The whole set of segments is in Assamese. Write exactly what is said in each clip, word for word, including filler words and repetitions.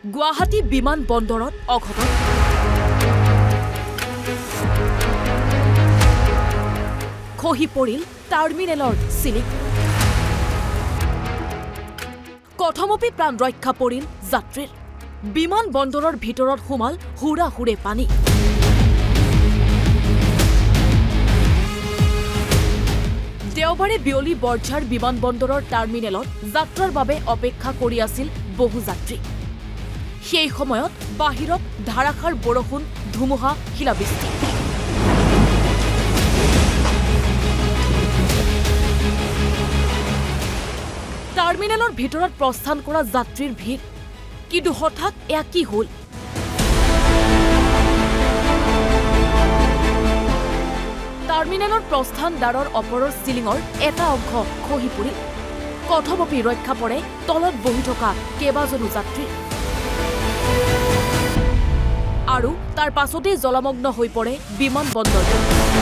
গুৱাহাটী বিমান বন্দৰত অঘটন খহি পৰিল টাৰ্মিনেলৰ চিলিং কথমপি প্ৰাণ ৰক্ষা পৰিল যাত্ৰীৰ বিমান বন্দৰৰ ভিতৰত সোমাল হুৰা হুৰে পানী দেওবাৰে বিয়লি বৰঝাৰ বিমান বন্দৰৰ টাৰ্মিনেলত যাত্ৰাৰ বাবে অপেক্ষা কৰি আছিল বহু যাত্ৰী সেই সময়ত বাহিৰত ধাৰাসাৰ বৰষুণ ধুমুহা শিলাবৃষ্টি টাৰ্মিনেলৰ ভিতৰত প্ৰস্থান কৰা যাত্ৰীৰ ভিৰ কিন্তু হঠাৎ এয়া কি হ'ল টাৰ্মিনেলৰ প্ৰস্থান দ্বাৰৰ ওপৰৰ চিলিঙৰ এটা অংশ খহি পৰিল কথমপি ৰক্ষা পৰে তলত বহি থকা কেইবাজনো যাত্ৰী আৰু তাৰ পাছতে জলমগ্ন হৈ পৰে বিমান বন্দৰটো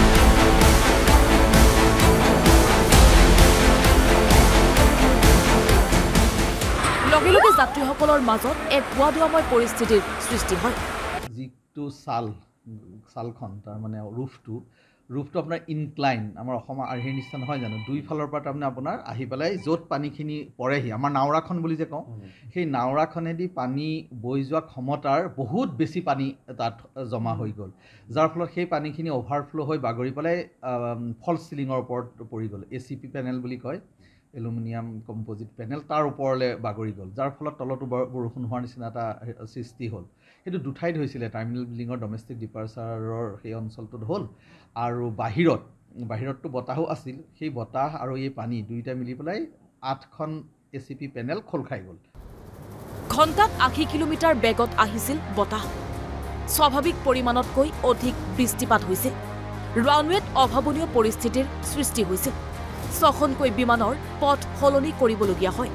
লগে লগে যাত্ৰীসকলৰ মাজত এক ভুৱাদুৱাময় পৰিস্থিতিৰ সৃষ্টি হয় যিটো চাল চালখন তাৰ মানে ৰুফটো ৰুফটো আপোনাৰ ইনক্লাইন আমাৰ অসমৰ আৰ্হিৰ নিচিনা নহয় জানো দুই ফালৰ পৰা তাৰমানে আপোনাৰ আহি পেলাই য'ত পানীখিনি পৰেহি আমাৰ নাওৰাখন বুলি যে কওঁ সেই নাওৰাখনেদি পানী বৈ যোৱা ক্ষমতাৰ বহুত বেছি পানী তাত জমা হৈ গ'ল যাৰ ফলত সেই পানীখিনি অভাৰফ্ল' হৈ বাগৰি পেলাই ফল্ছ চিলিঙৰ ওপৰত পৰি গ'ল এ চি পি পেনেল বুলি কয় এলুমিনিয়াম কম্পজিট পেনেল তাৰ ওপৰলৈ বাগৰি গ'ল যাৰ ফলত তলতো বৰষুণ হোৱাৰ নিচিনা এটা সৃষ্টি হ'ল সেইটো দুঠাইত হৈছিলে টাৰ্মিনেল বিল্ডিঙৰ ডমেষ্টিক ডিপাৰ্চাৰৰ সেই অঞ্চলটোত হ'ল আৰু বাহিৰত বাহিৰততো বতাহো আছিল সেই বতাহ আৰু এই পানী দুইটা মিলি পেলাই আঠখন এ চি পি পেনেল খোল খাই গ'ল ঘণ্টাত আশী কিলোমিটাৰ বেগত আহিছিল বতাহ স্বাভাৱিক পৰিমাণতকৈ অধিক বৃষ্টিপাত হৈছিল ৰানৱেত অভাৱনীয় পৰিস্থিতিৰ সৃষ্টি হৈছিল ছখনকৈ বিমানৰ পথ সলনি কৰিবলগীয়া হয়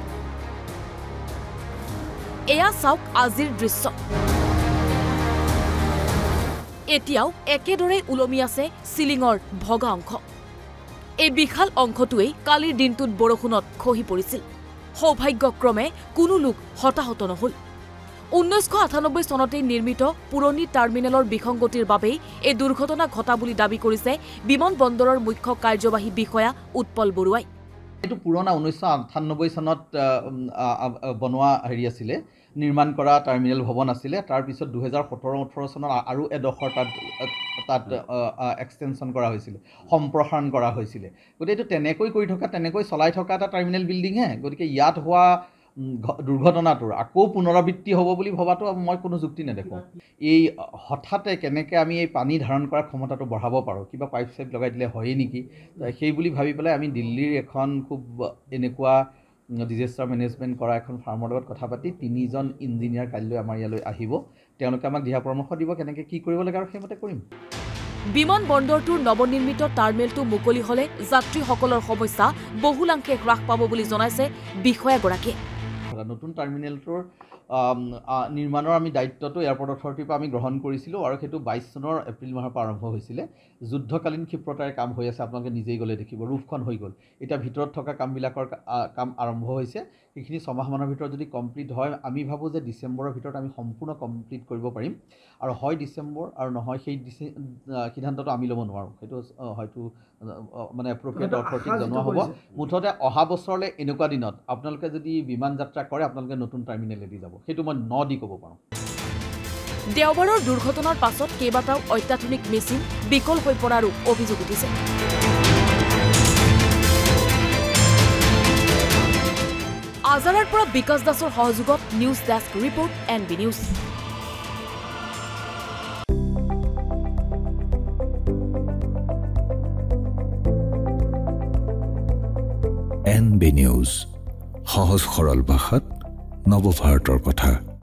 এয়া চাওক আজিৰ দৃশ্য এতিয়াও একেদৰে ওলমি আছে চিলিঙৰ ভগা অংশ এই বিশাল অংশটোৱেই কালিৰ দিনটোত বৰষুণত খহি পৰিছিল সৌভাগ্যক্ৰমে কোনো লোক হতাহত নহল ঊনৈছশ আঠানব্বৈ চনতেই নিৰ্মিত পুৰণি টাৰ্মিনেলৰ বিসংগতিৰ বাবেই এই দুৰ্ঘটনা ঘটা বুলি দাবী কৰিছে বিমান বন্দৰৰ মুখ্য কাৰ্যবাহী বিষয়া উৎপল বৰুৱাই এইটো পুৰণা ঊনৈছশ আঠানব্বৈ চনত বনোৱা হেৰি আছিলে নিৰ্মাণ কৰা টাৰ্মিনেল ভৱন আছিলে তাৰপিছত দুহেজাৰ সোতৰ ওঠৰ চনত আৰু এডোখৰ তাত তাত এক্সটেনশ্যন কৰা হৈছিলে সম্প্ৰসাৰণ কৰা হৈছিলে গতিকে এইটো তেনেকৈ কৰি থকা তেনেকৈ চলাই থকা এটা টাৰ্মিনেল বিল্ডিংহে গতিকে ইয়াত হোৱা দুৰ্ঘটনাটোৰ আকৌ পুনৰাবৃত্তি হ'ব বুলি ভবাটো মই কোনো যুক্তি নেদেখোঁ এই হঠাতে কেনেকৈ আমি এই পানী ধাৰণ কৰাৰ ক্ষমতাটো বঢ়াব পাৰোঁ কিবা পাইপ চাইপ লগাই দিলে হয়েই নেকি সেই বুলি ভাবি পেলাই আমি দিল্লীৰ এখন খুব এনেকুৱা ডিজাষ্টাৰ মেনেজমেণ্ট কৰা এখন ফাৰ্মৰ লগত কথা পাতি তিনিজন ইঞ্জিনিয়াৰ কাইলৈ আমাৰ ইয়ালৈ আহিব তেওঁলোকে আমাক দিহা পৰামৰ্শ দিব কেনেকৈ কি কৰিব লাগে আৰু সেইমতে কৰিম বিমান বন্দৰটোৰ নৱনিৰ্মিত টাৰ্মিনেলটো মুকলি হ'লে যাত্ৰীসকলৰ সমস্যা বহুলাংশে হ্ৰাস পাব বুলি জনাইছে বিষয়াগৰাকীয়ে নতুন টাৰ্মিনেলটোৰ নিৰ্মাণৰ আমি দায়িত্বটো এয়াৰপৰ্ট অথৰিটিৰ পৰা আমি গ্ৰহণ কৰিছিলোঁ আৰু সেইটো বাইছ চনৰ এপ্ৰিল মাহৰ পৰা আৰম্ভ হৈছিলে যুদ্ধকালীন ক্ষিপ্ৰতাৰে কাম হৈ আছে আপোনালোকে নিজেই গ'লে দেখিব ৰুফখন হৈ গ'ল এতিয়া ভিতৰত থকা কামবিলাকৰ কাম আৰম্ভ হৈছে সেইখিনি ছমাহমানৰ ভিতৰত যদি কমপ্লিট হয় আমি ভাবোঁ যে ডিচেম্বৰৰ ভিতৰত আমি সম্পূৰ্ণ কমপ্লিট কৰিব পাৰিম আৰু হয় ডিচেম্বৰ আৰু নহয় সেই সিদ্ধান্তটো আমি ল'ব নোৱাৰোঁ সেইটো হয়তো মানে এপ্ৰপ্ৰিয়েট অথৰিটিক জনোৱা হ'ব মুঠতে অহা বছৰলৈ এনেকুৱা দিনত আপোনালোকে যদি বিমান যাত্ৰা কৰে আপোনালোকে নতুন টাৰ্মিনেলেদি যাব সেইটো মই ন দি ক'ব পাৰোঁ দেওবাৰৰ দুৰ্ঘটনাৰ পাছত কেইবাটাও অত্যাধুনিক মেচিন বিকল হৈ পৰাৰো অভিযোগ উঠিছে আজাৰাৰ পৰা বিকাশ দাসৰ সহযোগত news desk report N B news N B news সহজ সৰল ভাষাত নৱভাৰতৰ কথা।